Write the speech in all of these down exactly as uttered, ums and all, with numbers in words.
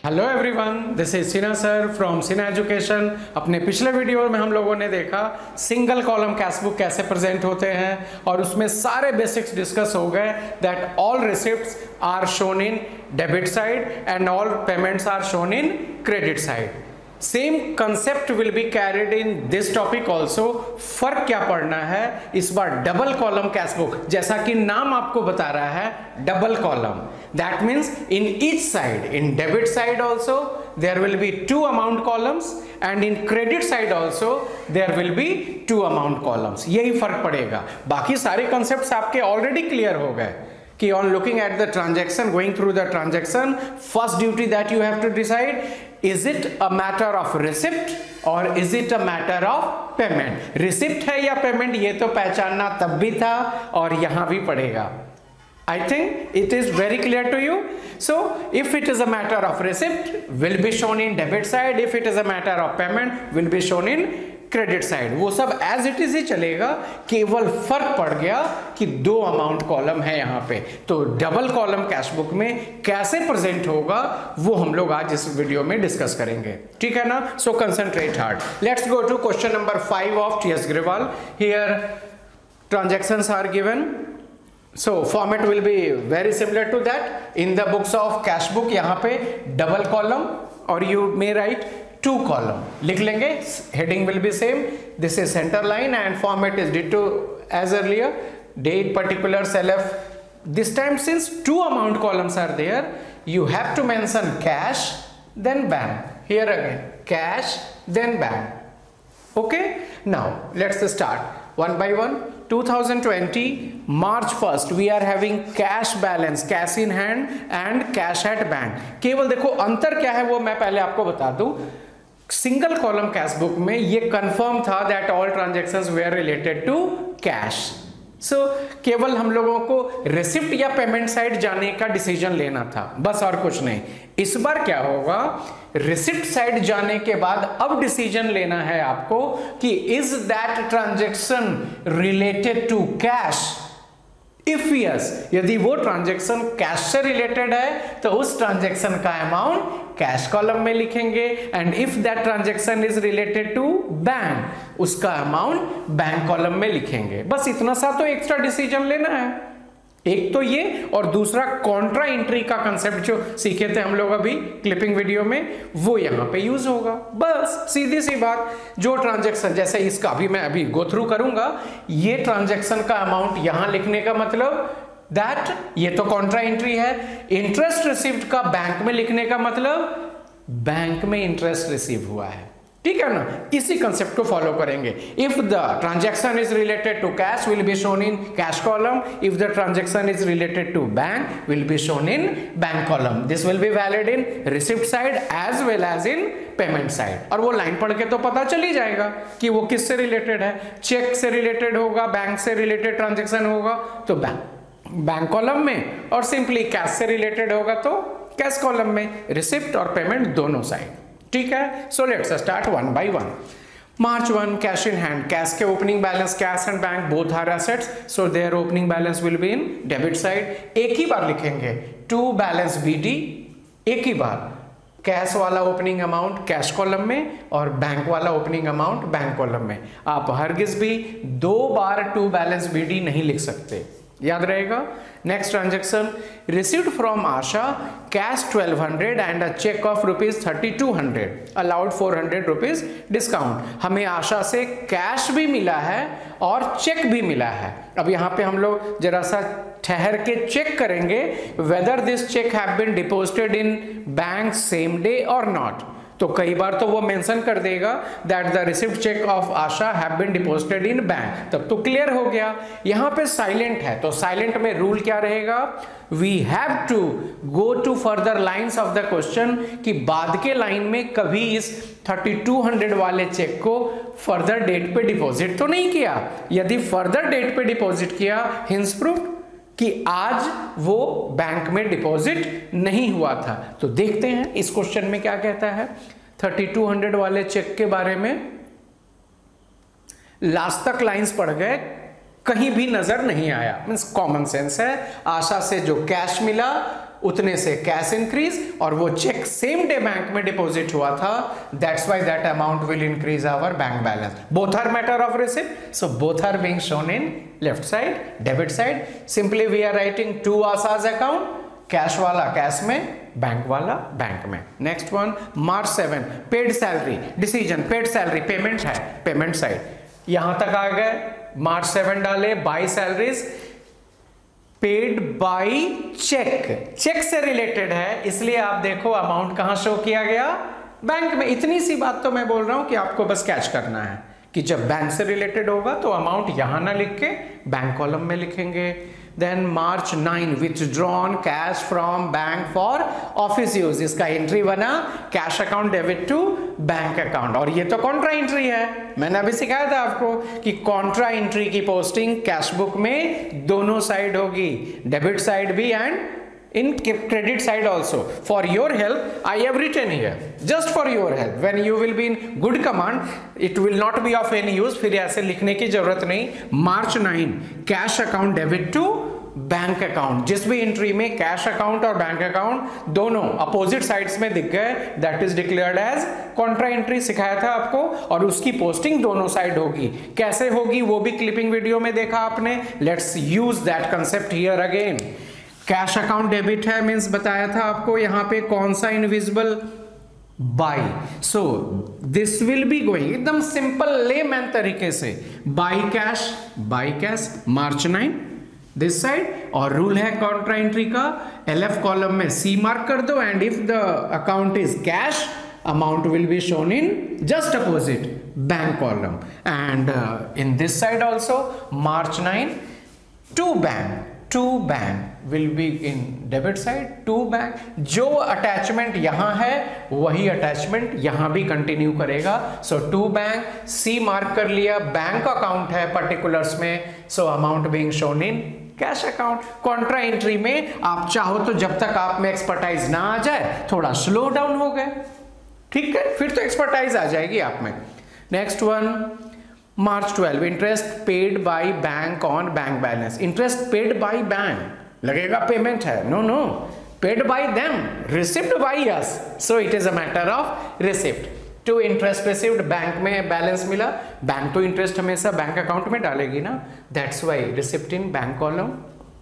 Hello everyone, this is Sinha sir from Sinha education. अपने पिछले video में हम लोगों ने देखा सिंगल कॉलम कैश बुक कैसे प्रेजेंट होते हैं और उसमें सारे बेसिक्स डिस्कस हो गए that all receipts are shown in debit side and all payments are shown in credit side. Same concept will be carried in this topic also. फर्क क्या पड़ना है इस बार, डबल कॉलम कैश बुक, जैसा कि नाम आपको बता रहा है double column. That means in each side, in debit side also there will be two amount columns and in credit side also there will be two amount columns. यही फर्क पड़ेगा, बाकी सारे कंसेप्ट आपके ऑलरेडी क्लियर हो गए कि on looking at the transaction, going through the transaction, first duty that you have to decide, is it a matter of receipt or is it a matter of payment? receipt है या payment, ये तो पहचानना तब भी था और यहाँ भी पड़ेगा। I think it is very clear to you. So if it is a matter of receipt, will be shown in debit side. If it is a matter of payment, will be shown in credit side. वो सब as it is he चलेगा, केवल फर्क पड़ गया कि दो amount column है यहाँ पे। तो डबल कॉलम कैश बुक में कैसे प्रेजेंट होगा वो हम लोग आज इस वीडियो में डिस्कस करेंगे, ठीक है ना। So concentrate hard. Let's go to question number five of T S Grewal. Here transactions are given, so format will be very similar to that in the books of cash book। यहाँ पे double column और you may write two column लिख लेंगे, heading will be same, this is center line and format is ditto as earlier, date, particular, self। this time since two amount columns are there, you have to mention cash then bank, here again cash then bank। okay, now let's start one by one। two thousand twenty March first we are having cash balance, cash in hand and cash at bank। केवल देखो अंतर क्या है वो मैं पहले आपको बता दूं। सिंगल कॉलम कैश बुक में ये कंफर्म था that all transactions were related to cash. So केवल हम लोगों को रिसिप्ट या पेमेंट साइड जाने का डिसीजन लेना था, बस और कुछ नहीं। इस बार क्या होगा, रिसिप्ट साइड जाने के बाद अब डिसीजन लेना है आपको कि is that transaction related to cash. If yes, यदि वो ट्रांजैक्शन कैश से रिलेटेड है तो उस ट्रांजैक्शन का अमाउंट कैश कॉलम में लिखेंगे and if that transaction is related to bank, उसका अमाउंट बैंक कॉलम में लिखेंगे। बस इतना सा तो एक्स्ट्रा डिसीजन लेना है। एक तो ये और दूसरा कॉन्ट्रा एंट्री का कंसेप्ट जो सीखे थे हम लोग अभी क्लिपिंग वीडियो में, वो यहां पे यूज होगा। बस सीधी सी बात, जो ट्रांजैक्शन जैसे इसका अभी मैं अभी गो थ्रू करूंगा, ये ट्रांजैक्शन का अमाउंट यहां लिखने का मतलब दैट ये तो कॉन्ट्रा एंट्री है। इंटरेस्ट रिसीव्ड का बैंक में लिखने का मतलब बैंक में इंटरेस्ट रिसीव हुआ है, ठीक है ना। इसी कंसेप्ट को फॉलो करेंगे। If the transaction is related to cash will be shown in cash column, if the transaction is related to bank will be shown in bank column. This will be valid in receipt side as well as in payment side. और वो line पढ़ के तो पता चल ही जाएगा कि वो किससे रिलेटेड है। चेक से रिलेटेड होगा, बैंक से रिलेटेड ट्रांजैक्शन होगा तो बैंक बैंक कॉलम में, और सिंपली कैश से रिलेटेड होगा तो कैश कॉलम में, रिसिप्ट और पेमेंट दोनों साइड, ठीक है। So let's start one by one. March one, cash in hand. Cash के opening balance, cash and bank both are assets, so there opening balance will be in debit side. एक ही बार लिखेंगे to balance BD, एक ही बार cash वाला opening amount cash column में और बैंक वाला ओपनिंग अमाउंट बैंक कॉलम में। आप हरगिज भी दो बार टू बैलेंस बीडी नहीं लिख सकते, याद रहेगा। Next transaction, received from Asha cash twelve hundred and a cheque of rupees thirty two hundred, allowed four hundred rupees discount. हमें आशा से कैश भी मिला है और चेक भी मिला है। अब यहाँ पे हम लोग जरा सा ठहर के चेक करेंगे whether this cheque have been deposited in bank same day और नॉट। तो कई बार तो वो मेंशन कर देगा that the receipt cheque of Asha have been deposited in bank, तब तो क्लियर हो गया। यहाँ पे साइलेंट है तो साइलेंट में रूल क्या रहेगा, we have to go to further lines of the question, कि बाद के लाइन में कभी इस थर्टी टू हंड्रेड वाले चेक को फर्दर डेट पे डिपॉजिट तो नहीं किया। यदि फर्दर डेट पे डिपॉजिट किया, हिंस प्रूफ कि आज वो बैंक में डिपॉजिट नहीं हुआ था। तो देखते हैं इस क्वेश्चन में क्या कहता है। थर्टी टू हंड्रेड वाले चेक के बारे में लास्ट तक लाइंस पढ़ गए, कहीं भी नजर नहीं आया, मींस कॉमन सेंस है। आशा से जो कैश मिला उतने से कैश इंक्रीज, और वो चेक सेम डे बैंक में डिपॉजिट हुआ था, that's why that amount will increase our bank balance. Both are matter of receipt, so both are being shown in left side, debit side. Simply we are writing to Asha's account, cash वाला cash में, bank वाला bank में. Next one, March seven, paid salary decision, paid salary payment है, payment side. यहां तक आ गए, March seven डाले, by salaries paid by cheque, cheque से रिलेटेड है, इसलिए आप देखो अमाउंट कहां शो किया गया, बैंक में. इतनी सी बात तो मैं बोल रहा हूं कि आपको बस कैच करना है कि जब बैंक से रिलेटेड होगा तो अमाउंट यहां ना लिख के बैंक कॉलम में लिखेंगे. Then March nine, withdrawn cash from bank for office use, इसका एंट्री बना cash account debit to bank account. और ये तो कॉन्ट्रा एंट्री है, मैंने अभी सिखाया था आपको कि कॉन्ट्रा एंट्री की पोस्टिंग कैश बुक में दोनों साइड होगी, डेबिट साइड भी and in credit side also. For your help I have written here, just for your help, when you will be in good command it will not be of any use. फिर ऐसे लिखने की जरूरत नहीं. March nine, cash account debit to bank account, जिस भी entry में cash account और बैंक अकाउंट दोनों अपोजिट साइड्स में दिख गए, that is declared as contra entry. सिखाया था आपको, और उसकी पोस्टिंग दोनों साइड होगी. कैसे होगी वो भी क्लिपिंग वीडियो में देखा आपने. Let's use that concept here again. Cash account debit है, मीन्स बताया था आपको यहां पे कौन सा invisible, by. So this will be going एकदम सिंपल लेमैन तरीके से, by cash, by cash March nine this side. और रूल है कॉन्ट्रा एंट्री का, एलएफ कॉलम में सी मार्क कर दो, and if the account is cash amount will be shown in just opposite bank column. And uh, in this side also March nine, to bank, to bank will be in debit side, to bank. जो attachment यहां है वही attachment यहां भी continue करेगा. So to bank, C mark कर लिया, bank account है पर्टिकुलर्स में, so amount being shown in cash account. Contra entry में आप चाहो तो जब तक आप में एक्सपर्टाइज ना आ जाए थोड़ा स्लो डाउन हो गए, ठीक है, फिर तो एक्सपर्टाइज आ जाएगी आप में. Next one, March twelve, interest paid by bank on bank balance. Interest paid by bank, लगेगा पेमेंट है, no no, paid by them, received by us, so it is a matter of receipt. To interest received, bank में balance मिला, bank तो interest हमेशा bank account में डालेगी ना, that's why receipt in bank column.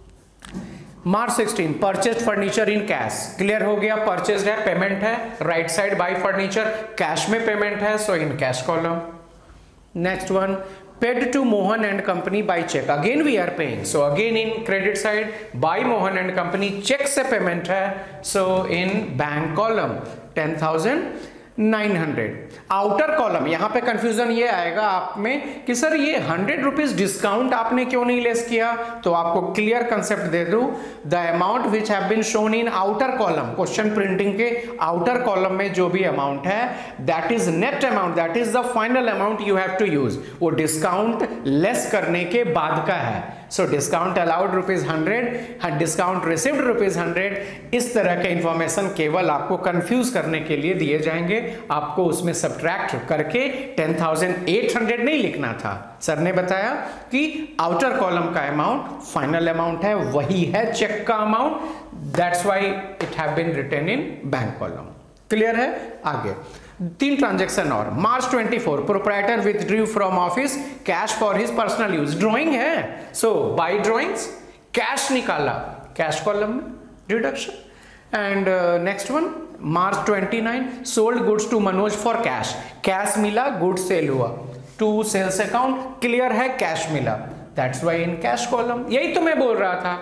March sixteen, purchase furniture in cash, clear हो गया, purchase है, पेमेंट है, right side by furniture, cash में पेमेंट है, so in cash column. Next one, paid to Mohan and company by cheque, again we are paying, so again in credit side by Mohan and company, cheque से payment है, so in bank column ten thousand nine hundred. Outer column, यहां पे confusion ये आएगा आप में कि sir ये हंड्रेड रुपीज डिस्काउंट आपने क्यों नहीं लेस किया, तो आपको क्लियर कंसेप्ट दे दूं. The amount which have been shown in outer column, question printing के आउटर कॉलम में जो भी अमाउंट है that is net amount, that is the final amount you have to use. वो डिस्काउंट लेस करने के बाद का है. So discount allowed rupees hundred, discount received rupees hundred. इस तरह के इंफॉर्मेशन केवल आपको कंफ्यूज करने के लिए दिए जाएंगे, आपको उसमें सब्ट्रैक्ट करके टेन थाउजेंड एट हंड्रेड नहीं लिखना था. सर ने बताया कि आउटर कॉलम का अमाउंट फाइनल अमाउंट है, वही है चेक का amount, that's why it have been written in bank column. Clear है. आगे तीन ट्रांजैक्शन और. March twenty four, proprietor withdrew from office cash for his personal use, drawing है, सो बाय ड्राइंग्स कैश निकाला, कैश कॉलम में reduction. And next one, March twenty nine, sold goods to Manoj for cash, cash मिला, goods cell हुआ, to sales account, clear है, cash मिला, that's why in cash column. यही तो मैं बोल रहा था,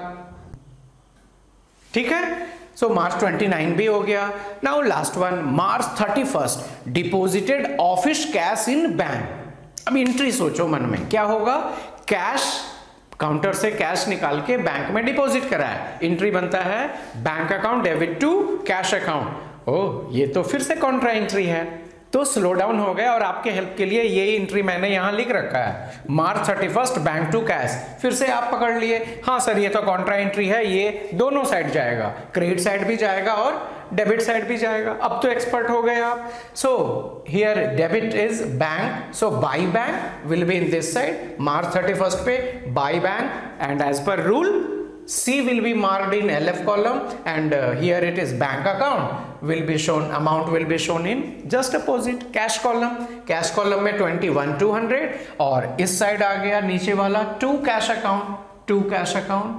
ठीक है. सो मार्च ट्वेंटी नाइन भी हो गया. Now last one, March thirty first, deposited office cash in bank. अब एंट्री सोचो मन में क्या होगा, कैश काउंटर से कैश निकाल के बैंक में डिपॉजिट करा है, एंट्री बनता है bank account debit to cash account. ओह ये तो फिर से कॉन्ट्रा एंट्री है, तो स्लो डाउन हो गया. और आपके हेल्प के लिए ये एंट्री मैंने यहां लिख रखा है, March thirty first bank to cash. फिर से आप पकड़ लिए, हाँ सर ये तो कॉन्ट्रा एंट्री है, ये दोनों साइड जाएगा, क्रेडिट साइड भी जाएगा और डेबिट साइड भी जाएगा. अब तो एक्सपर्ट हो गए आप. So here debit is bank, so by bank will be in this side, March thirty first पे by bank, and as per rule C will be marked in L F column, and uh, here it is bank account will be shown, amount will be shown in just opposite cash column. Cash column में twenty-one two hundred, और इस side आ गया नीचे वाला to cash account, to cash account,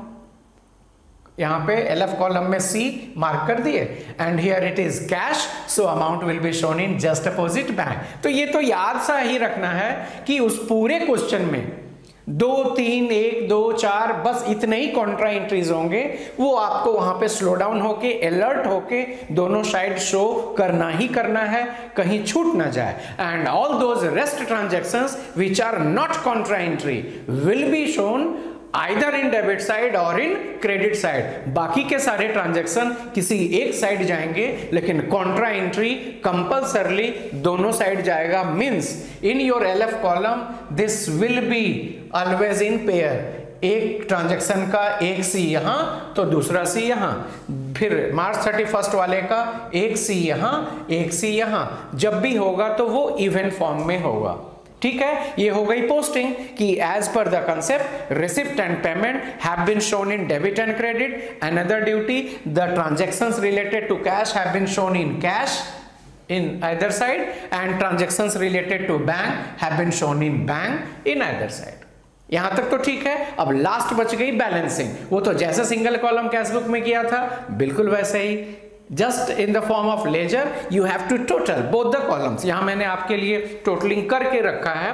यहाँ पे L F column में C mark कर दिए, and here it is cash, so amount will be shown in just opposite bank. तो ये तो याद सा ही रखना है कि उस पूरे क्वेश्चन में दो तीन एक दो चार बस इतने ही कॉन्ट्रा एंट्रीज होंगे, वो आपको वहां पे स्लो डाउन होके अलर्ट होके दोनों साइड शो करना ही करना है, कहीं छूट ना जाए. And all those rest transactions which are not contra entry will be shown either in debit side और इन क्रेडिट साइड. बाकी के सारे ट्रांजैक्शन किसी एक साइड जाएंगे, लेकिन कॉन्ट्रा एंट्री कंपल्सरली दोनों साइड जाएगा. Means in your L F column this will be always in pair. एक ट्रांजैक्शन का एक सी यहां तो दूसरा सी यहां, फिर मार्च थर्टी फर्स्ट वाले का एक सी यहां एक सी यहां. जब भी होगा तो वो इवेंट फॉर्म में होगा. ठीक है, ये हो गई पोस्टिंग कि as per the concept receipt and payment have been shown in debit and credit. Another duty, the transactions related to cash have been shown in cash in either side, and transactions related to bank have been shown in bank in either side. यहां तक तो ठीक है. अब last बच गई balancing. वो तो जैसे सिंगल कॉलम कैशबुक में किया था बिल्कुल वैसे ही, just in the form of ledger you have to total both the columns. यहां मैंने आपके लिए टोटलिंग करके रखा है.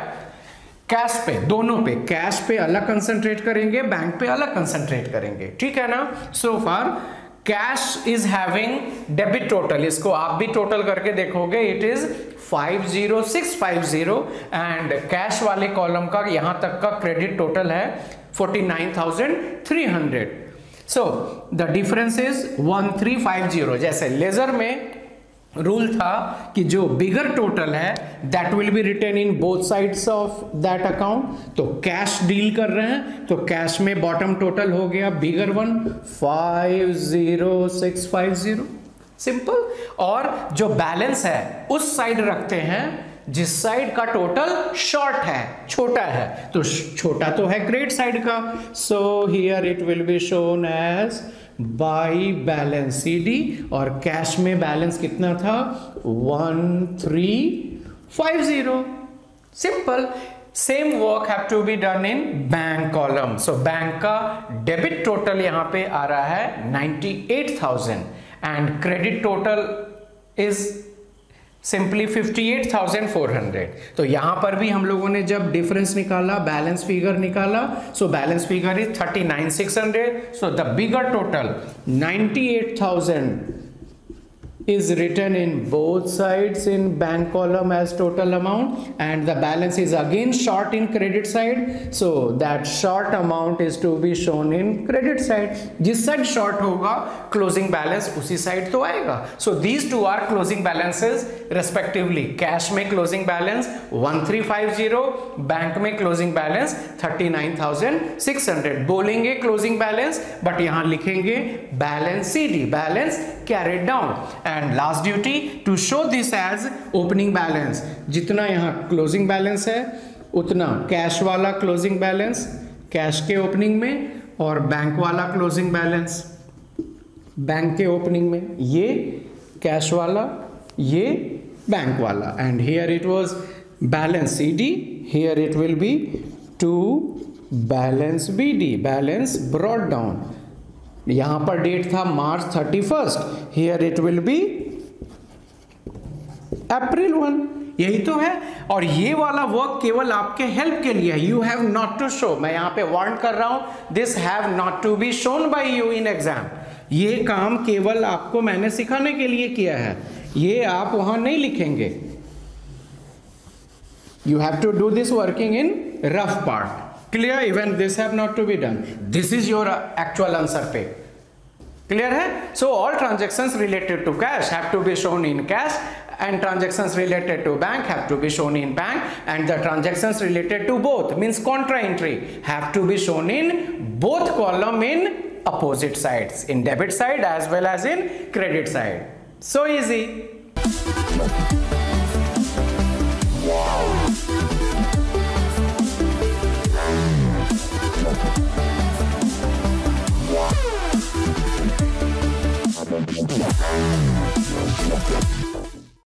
कैश पे, दोनों पे, कैश पे अलग कंसंट्रेट करेंगे, बैंक पे अलग कंसंट्रेट करेंगे. ठीक है ना. So far cash is having debit total, इसको आप भी टोटल करके देखोगे, it is five zero six five zero, and cash वाले कॉलम का यहां तक का क्रेडिट टोटल है forty nine thousand three hundred. So the difference is one three five zero. जैसे लेजर में रूल था कि जो बिगर टोटल है that will be written in both sides of that account. तो कैश डील कर रहे हैं तो कैश में बॉटम टोटल हो गया bigger one five zero six five zero, simple. और जो बैलेंस है उस साइड रखते हैं जिस साइड का टोटल शॉर्ट है, छोटा है. तो छोटा तो है क्रेडिट साइड का, so here it will be shown as by balance C D. और कैश में बैलेंस कितना था one three five zero, simple. Same work have to be done in bank column. सो बैंक का डेबिट टोटल यहां पे आ रहा है ninety eight thousand and credit total is simply fifty eight thousand four hundred. तो यहां पर भी हम लोगों ने जब डिफरेंस निकाला, बैलेंस फिगर निकाला, so balance figure is thirty nine six hundred. So the bigger total ninety eight thousand is written in both sides in bank column as total amount, and the balance is again short in credit side, so that short amount is to be shown in credit side. जिस side short होगा closing balance उसी side तो आएगा. So these two are closing balances respectively. cash में closing balance one three five zero, bank में closing balance thirty nine thousand six hundred. बोलेंगे closing balance but यहाँ लिखेंगे balance C D, balance carried down. And last duty to show this as opening balance. जितना यहाँ closing balance है उतना cash वाला closing balance cash के opening में, और बैंक वाला closing balance बैंक के ओपनिंग में. ये कैश वाला, ये बैंक वाला. And here it was balance C D, here it will be to balance B D, balance brought down. यहां पर डेट था March thirty first, here it will be April one. यही तो है. और ये वाला वर्क केवल आपके हेल्प के लिए है. You have not to show, मैं यहां पे वार्न कर रहा हूं, this have not to be shown by you in exam. ये काम केवल आपको मैंने सिखाने के लिए किया है, ये आप वहां नहीं लिखेंगे. You have to do this working in rough part. Clear? Even this have not to be done. This is your actual answer pay. Clear है? So all transactions related to cash have to be shown in cash, and transactions related to bank have to be shown in bank, and the transactions related to both means contra entry have to be shown in both column in opposite sides, in debit side as well as in credit side. So easy. Wow. है।